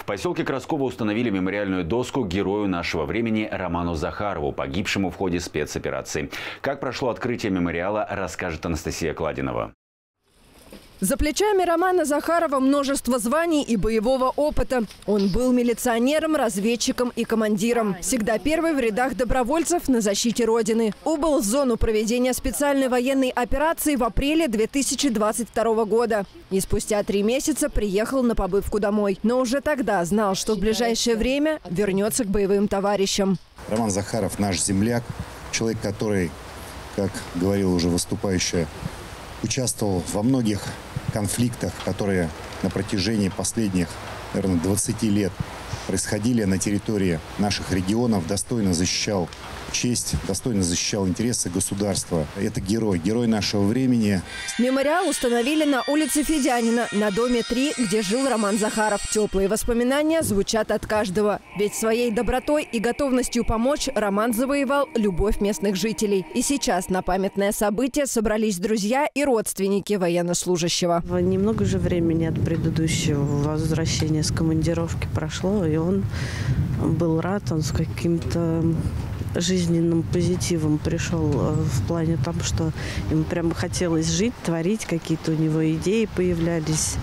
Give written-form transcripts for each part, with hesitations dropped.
В поселке Красково установили мемориальную доску герою нашего времени Роману Захарову, погибшему в ходе спецоперации. Как прошло открытие мемориала, расскажет Анастасия Кладинова. За плечами Романа Захарова множество званий и боевого опыта. Он был милиционером, разведчиком и командиром. Всегда первый в рядах добровольцев на защите Родины. Убыл в зону проведения специальной военной операции в апреле 2022 года. И спустя 3 месяца приехал на побывку домой. Но уже тогда знал, что в ближайшее время вернется к боевым товарищам. Роман Захаров – наш земляк, человек, который, как говорила уже выступающая, участвовал во многих конфликтах, которые на протяжении последних, наверное, 20 лет происходили на территории наших регионов, достойно защищал честь, достойно защищал интересы государства. Это герой нашего времени. Мемориал установили на улице Федянина, на доме 3, где жил Роман Захаров. Теплые воспоминания звучат от каждого. Ведь своей добротой и готовностью помочь Роман завоевал любовь местных жителей. И сейчас на памятное событие собрались друзья и родственники военнослужащего. Немного же времени от предыдущего возвращения с командировки прошло, и он был рад, он с каким-то жизненным позитивом пришел в плане том, что ему прямо хотелось жить, творить, какие-то у него идеи появлялись.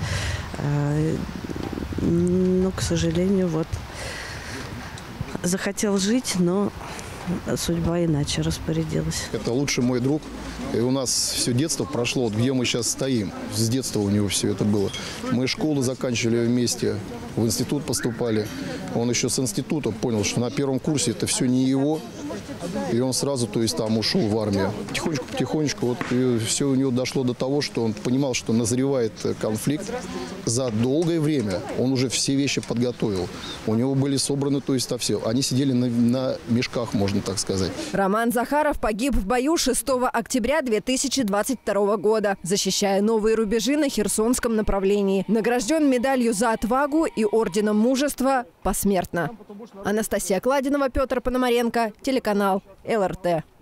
Но, к сожалению, вот захотел жить, но судьба иначе распорядилась. Это лучший мой друг. И у нас все детство прошло, вот где мы сейчас стоим. С детства у него все это было. Мы школу заканчивали вместе, в институт поступали. Он еще с института понял, что на первом курсе это все не его. И он сразу, то есть, там ушел в армию. Потихонечку, вот все у него дошло до того, что он понимал, что назревает конфликт. За долгое время он уже все вещи подготовил. У него были собраны, то есть, все. Они сидели на мешках, можно так сказать. Роман Захаров погиб в бою 6 октября 2022 года, защищая новые рубежи на Херсонском направлении. Награжден медалью за отвагу и орденом мужества посмертно. Анастасия Кладинова, Петр Пономаренко, телеканал ЛРТ.